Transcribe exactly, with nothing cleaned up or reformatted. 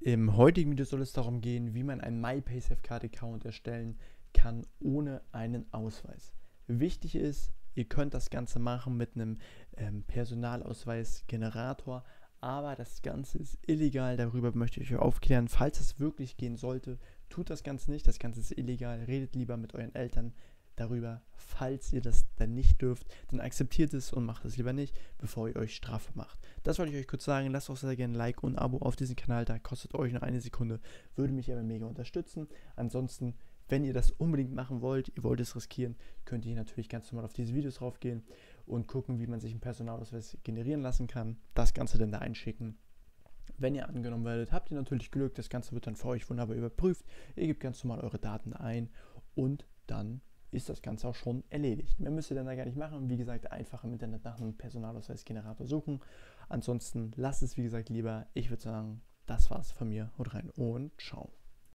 Im heutigen Video soll es darum gehen, wie man einen MyPaysafe-Card-Account erstellen kann ohne einen Ausweis. Wichtig ist, ihr könnt das Ganze machen mit einem ähm, Personalausweis-Generator, aber das Ganze ist illegal, darüber möchte ich euch aufklären. Falls es wirklich gehen sollte, tut das Ganze nicht, das Ganze ist illegal, redet lieber mit euren Eltern darüber. Falls ihr das dann nicht dürft, dann akzeptiert es und macht es lieber nicht, bevor ihr euch strafbar macht. Das wollte ich euch kurz sagen. Lasst auch sehr gerne ein Like und ein Abo auf diesen Kanal da, kostet euch nur eine Sekunde, würde mich aber mega unterstützen. Ansonsten, wenn ihr das unbedingt machen wollt, ihr wollt es riskieren, könnt ihr natürlich ganz normal auf diese Videos raufgehen und gucken, wie man sich einen Personalausweis generieren lassen kann, das Ganze dann da einschicken. Wenn ihr angenommen werdet, habt ihr natürlich Glück, das Ganze wird dann für euch wunderbar überprüft. Ihr gebt ganz normal eure Daten ein und dann ist das Ganze auch schon erledigt. Mehr müsst ihr dann da gar nicht machen. Wie gesagt, einfach im Internet nach einem Personalausweisgenerator suchen. Ansonsten lasst es, wie gesagt, lieber. Ich würde sagen, das war's von mir. Haut rein und ciao.